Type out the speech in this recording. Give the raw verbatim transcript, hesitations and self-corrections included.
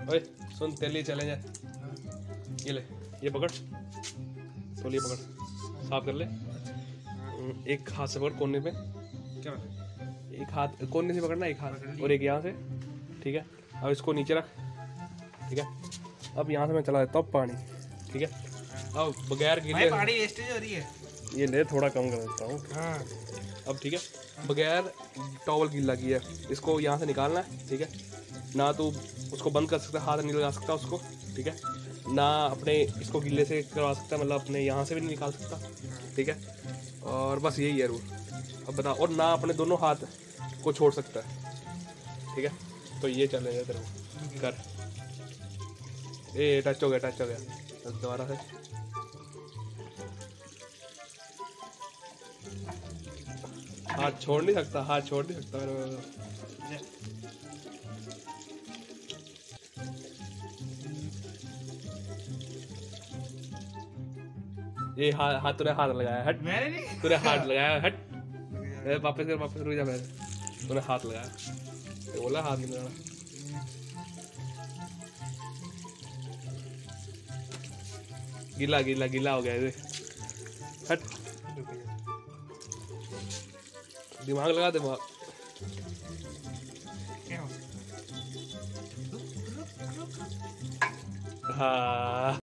ओए सुन, तेरे लिए चैलेंज है। ये ले, ये पकड़, तो ये पकड़, साफ कर ले। एक हाथ से पकड़ कोने पे, क्या? एक हाथ कोने से पकड़ना, एक हाथ और एक यहाँ से, ठीक है। अब इसको नीचे रख, ठीक है। अब यहाँ से मैं चला देता हूँ पानी, ठीक है। अब बगैर गीले, पानी वेस्टेज हो रही है। ये ले, थोड़ा कम कर देता हूँ। हाँ। अब ठीक है, बगैर टॉवल गीला किया इसको यहाँ से निकालना है, ठीक है। ना तो उसको बंद कर सकता, हाथ नहीं लगा सकता उसको, ठीक है। ना अपने इसको गीले से करवा सकता, मतलब अपने यहाँ से भी नहीं निकाल सकता, ठीक है। और बस यही है रूल। अब बता, और ना अपने दोनों हाथ को छोड़ सकता है, ठीक है। तो ये चलेगा तेरे को, कर। ए टच हो गया, टच हो गया, दोबारा से। हाथ छोड़ नहीं सकता, हाथ छोड़ नहीं सकता मेरे। ये हाथ हाथ तूने हाथ लगाया, हट। मैंने नहीं, तूने हाथ लगाया, हट। ए, वापस कर, वापस रुक जा। मैंने तूने हाथ लगाया, तो बोला हाथ नहीं लगाना। गीला गीला गीला हो गया ये, हट। दिमाग लगा, दिमाग। हाँ।